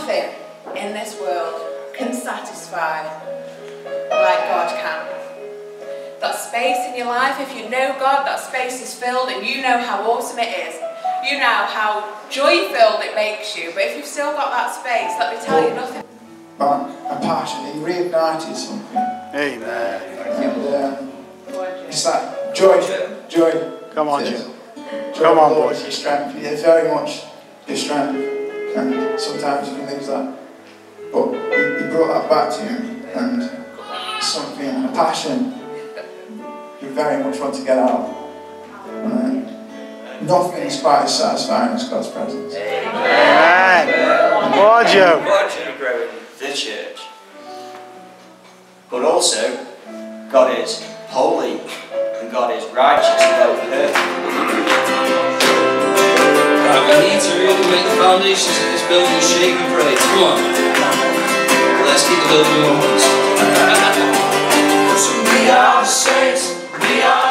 nothing in this world can satisfy like God can. That space in your life, if you know God, that space is filled and you know how awesome it is. You know how joy-filled it makes you. But if you've still got that space, let me tell you, nothing. A passion, he reignited something. Amen. And it's like joy. Come on, Joe. Joy Come on, Lord, boys. your strength. It's very much your strength. And sometimes you can lose that. But he brought that back to you. And something, a passion, you very much want to get out. Nothing is quite as satisfying as God's presence. Amen. More Joe. Watching you grow in the church. But also, God is holy and God is righteous and God is perfect. Right, we need to really make the foundations of this building shake and praise. Come on. Let's keep the building going. We are the saints. We are